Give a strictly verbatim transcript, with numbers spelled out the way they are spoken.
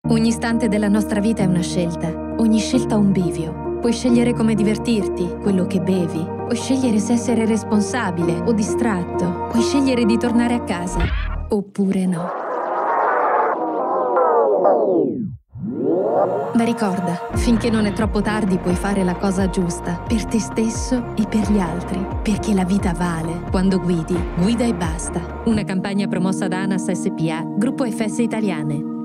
Ogni istante della nostra vita è una scelta, ogni scelta un bivio. Puoi scegliere come divertirti, quello che bevi, puoi scegliere se essere responsabile o distratto, puoi scegliere di tornare a casa, oppure no. Ma ricorda, finché non è troppo tardi puoi fare la cosa giusta, per te stesso e per gli altri, perché la vita vale. Quando guidi, guida e basta. Una campagna promossa da ANAS S P A, Gruppo F S Italiane.